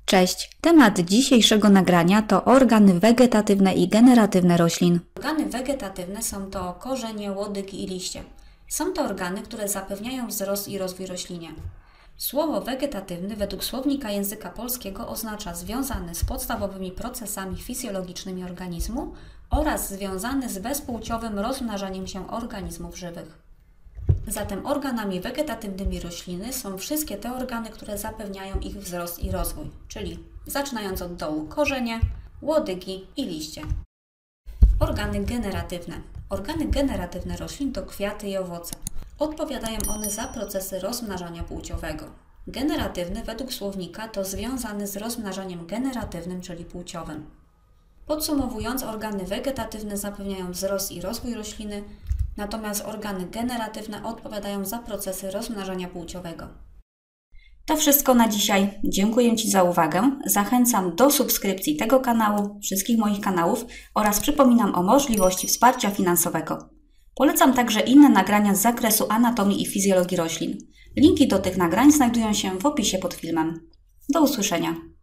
Cześć! Temat dzisiejszego nagrania to organy wegetatywne i generatywne roślin. Organy wegetatywne są to korzenie, łodygi i liście. Są to organy, które zapewniają wzrost i rozwój roślinie. Słowo wegetatywny według słownika języka polskiego oznacza związany z podstawowymi procesami fizjologicznymi organizmu oraz związany z bezpłciowym rozmnażaniem się organizmów żywych. Zatem organami wegetatywnymi rośliny są wszystkie te organy, które zapewniają ich wzrost i rozwój, czyli zaczynając od dołu korzenie, łodygi i liście. Organy generatywne. Organy generatywne roślin to kwiaty i owoce. Odpowiadają one za procesy rozmnażania płciowego. Generatywny według słownika to związany z rozmnażaniem generatywnym, czyli płciowym. Podsumowując, organy wegetatywne zapewniają wzrost i rozwój rośliny, natomiast organy generatywne odpowiadają za procesy rozmnażania płciowego. To wszystko na dzisiaj. Dziękuję Ci za uwagę. Zachęcam do subskrypcji tego kanału, wszystkich moich kanałów oraz przypominam o możliwości wsparcia finansowego. Polecam także inne nagrania z zakresu anatomii i fizjologii roślin. Linki do tych nagrań znajdują się w opisie pod filmem. Do usłyszenia.